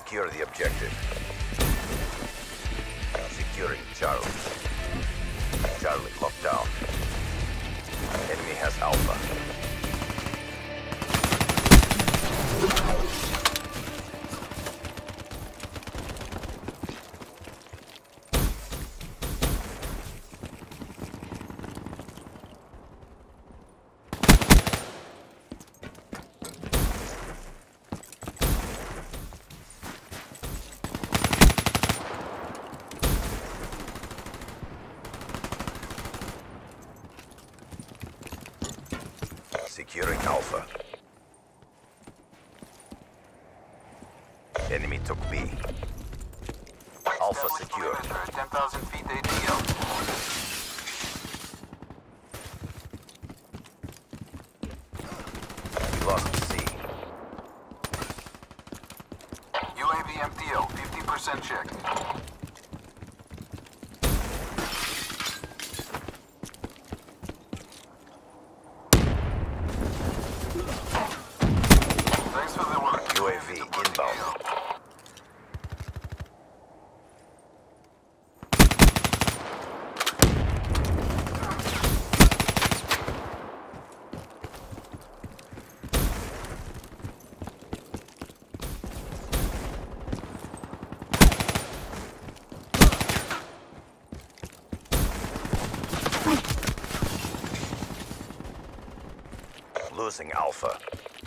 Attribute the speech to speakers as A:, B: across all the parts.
A: Secure the objective. Securing Charlie. Charlie locked down. Enemy has Alpha. Securing Alpha. Enemy took B. Alpha secure.
B: 10,000 feet ATL.
A: We lost C.
B: UAV MTO, 50% checked. Thanks for the work.
A: UAV inbound. Losing Alpha.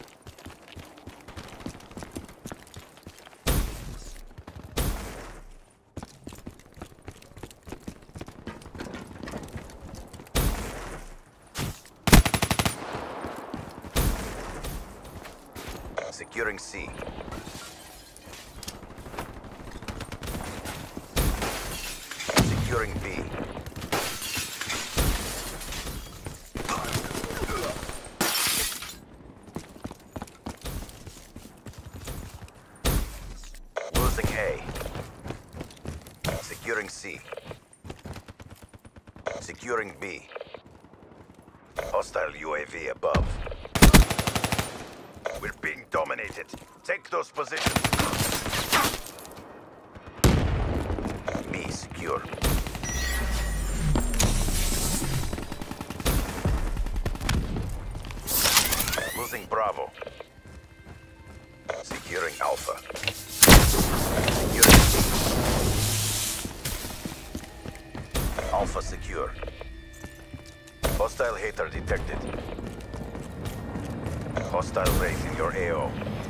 A: Securing C. Securing B. Losing A. Securing C. Securing B. Hostile UAV above. We're being dominated. Take those positions. B secure. Losing Bravo. Securing Alpha. Securing C. Alpha secure. Hostile hater detected. Hostile race in your AO.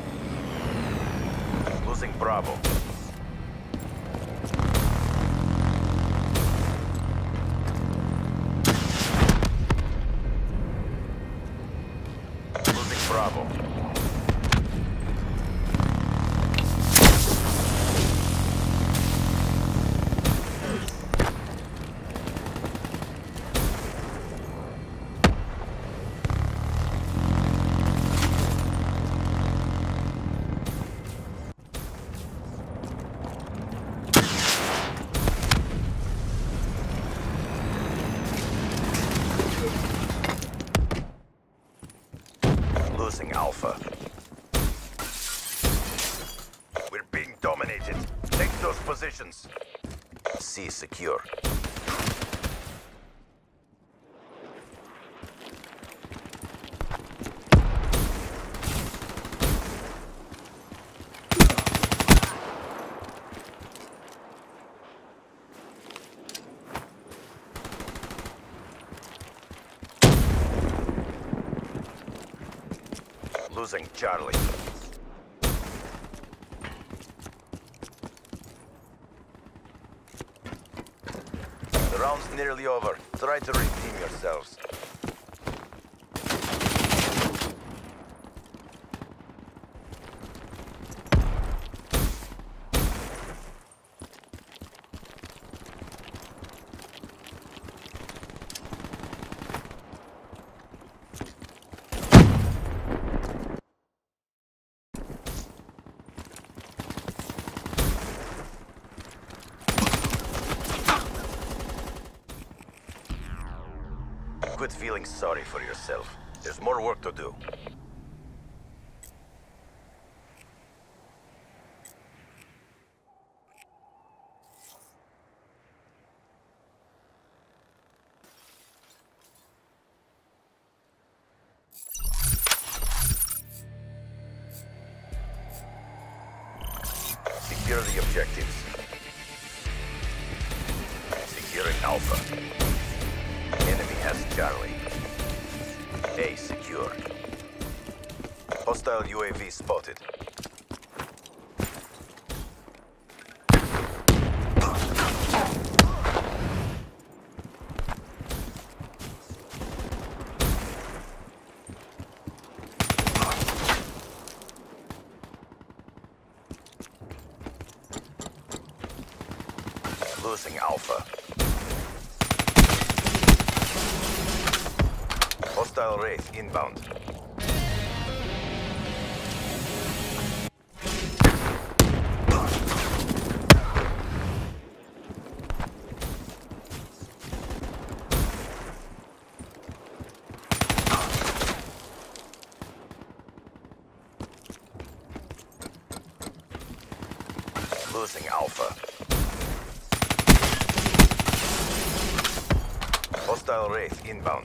A: Losing Bravo. Losing Bravo. Losing Alpha. We're being dominated. Take those positions. C secure. Losing Charlie. The round's nearly over. Try to redeem yourselves. Quit feeling sorry for yourself. There's more work to do. Secure the objectives. Securing Alpha. Enemy has Charlie. A secure. Hostile UAV spotted. Losing Alpha. Hostile Wraith inbound. Losing Alpha. Hostile Wraith inbound.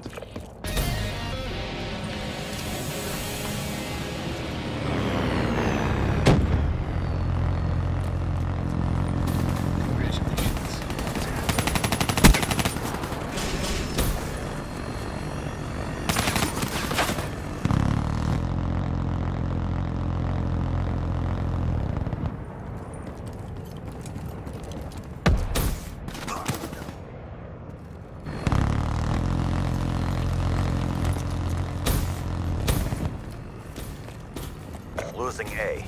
A: Losing A.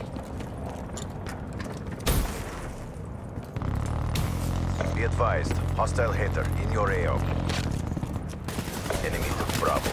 A: Be advised, hostile hitter in your AO. Enemy took Bravo.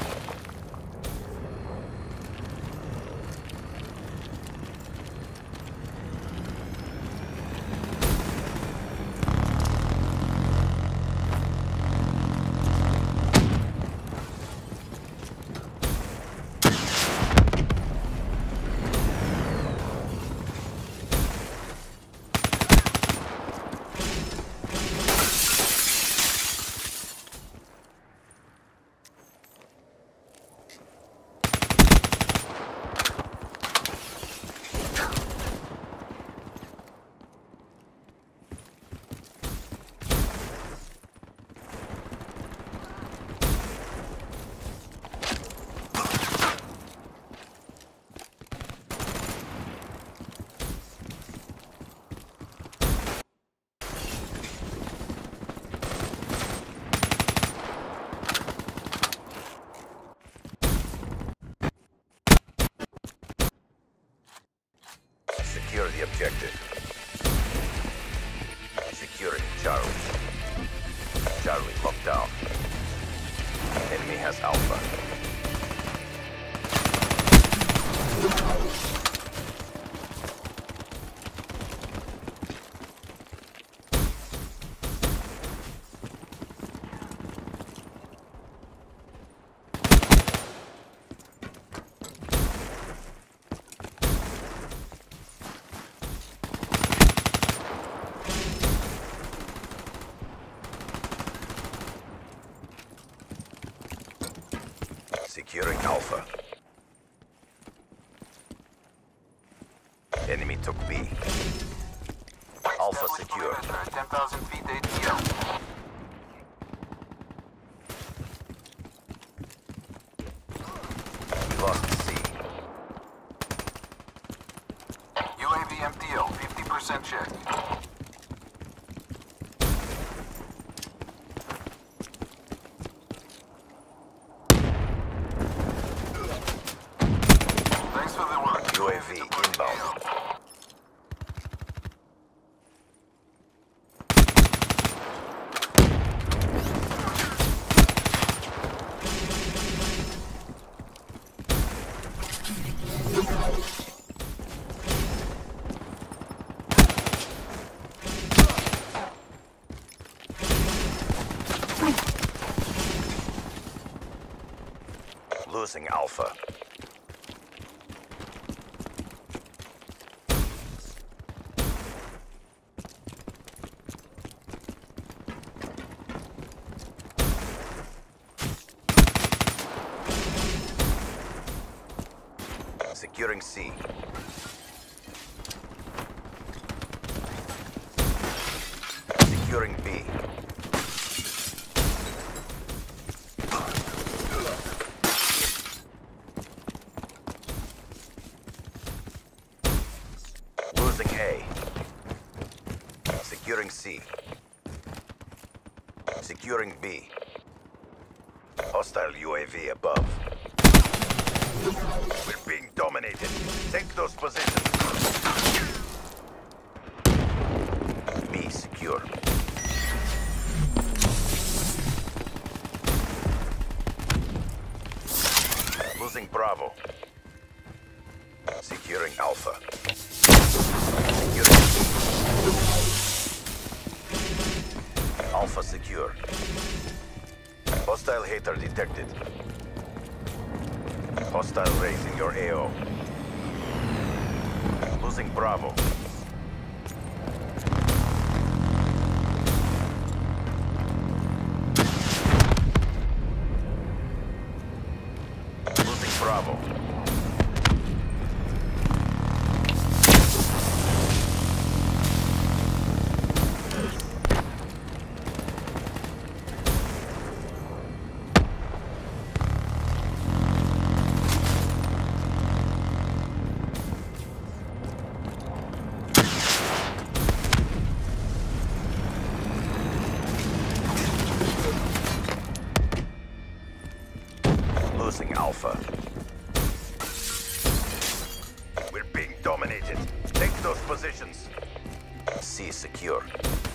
A: Secure the objective. Securing Charlie. Charlie locked down. Enemy has Alpha. Securing Alpha. Enemy took B. Alpha secure.
B: 10,000 feet ATL.
A: We lost C.
B: UAV MTO, 50% check. Thanks for the work.
A: UAV inbound. Losing Alpha. Securing C. Securing B. Losing A. Securing C. Securing B. Hostile UAV above. We're being dominated. Take those positions. B secure. Losing Bravo. Securing Alpha. Securing B. Alpha secure. Hostile hater detected. Hostile raising your AO. Losing Bravo. Losing Bravo. Losing Alpha. We're being dominated. Take those positions. C secure.